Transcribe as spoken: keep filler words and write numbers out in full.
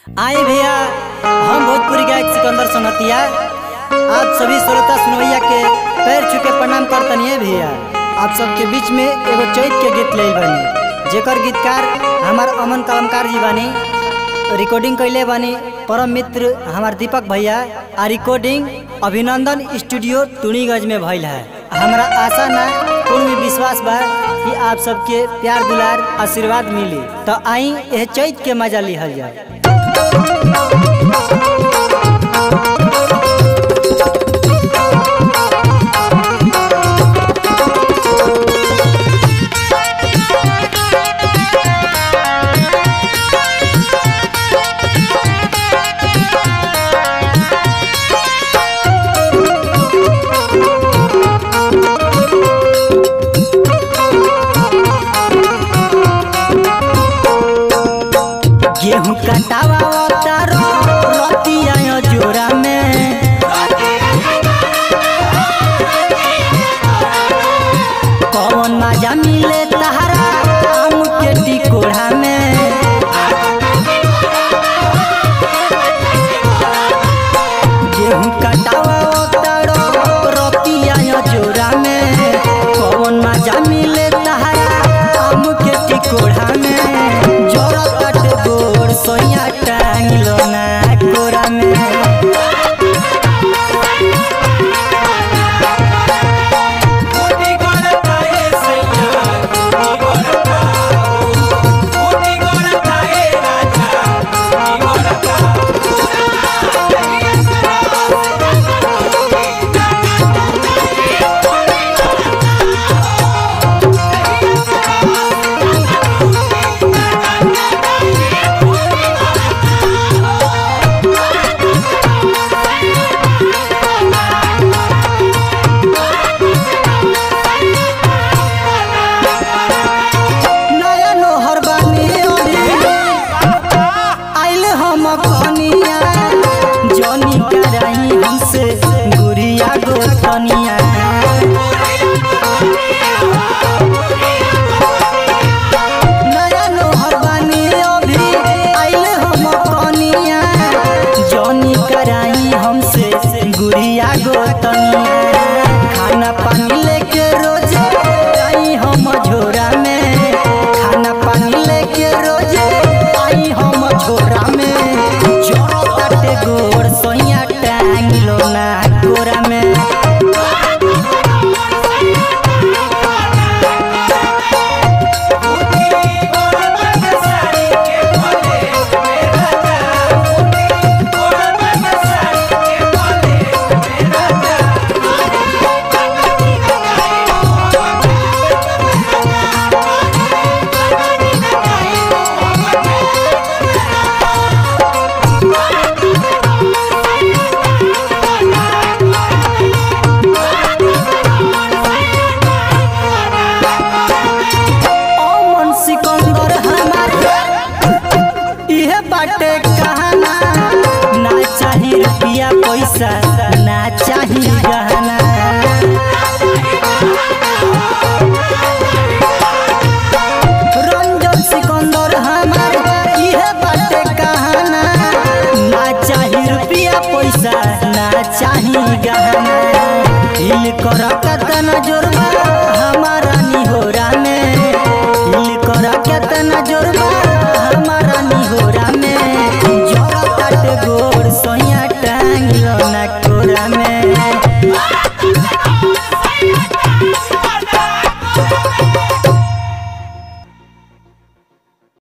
आए भैया, हम भोजपुरी गायक सिकंदर सोनतिया आप सभी श्रोता सुनवैया के पैर छू के प्रणाम करतनी है भैया। आप सबके बीच में एगो चैत के गीत ले बनी, जेकर गीतकार हमार अमन कलमकार जी बानी, रिकॉर्डिंग कैले बानी परम मित्र हमार दीपक भैया, आ रिकॉर्डिंग अभिनंदन स्टूडियो तुणीगंज में भइल है। हमारा आशा ना पूर्ण विश्वास बा कि आप सबके प्यार दुलार आशीर्वाद मिली। तो आई यह चैत के मजा लिहल जाए। गेहूं कटावा तारो रतिया जोरा में, कौन मजा मिले तहरा आम के टिकोड़ा में। गेहूं कटावा तारो रतिया जोरा में, कौन मजा मिले तहरा आम के टिकोड़ा में। सोया टांगलो ना कोरा में, खाना पानी लेके रोज आई हम झोरा में, खाना पानी लेके रोज आई हम झोरा में। जोरो ताटे गोर सोया टांगलो ना कोरा में। ना चाही रुपया पैसा ना चाही गहना, रंजन सिकंदर हमार इहे बाटे कहना। ना चाही रुपया पैसा ना चाही गहना, हिल कर केतना जोरबा हमारा निहोरा में, हिल कर केतना जोरबा हमारा निहोरा में। जोर ताटे गोर सोया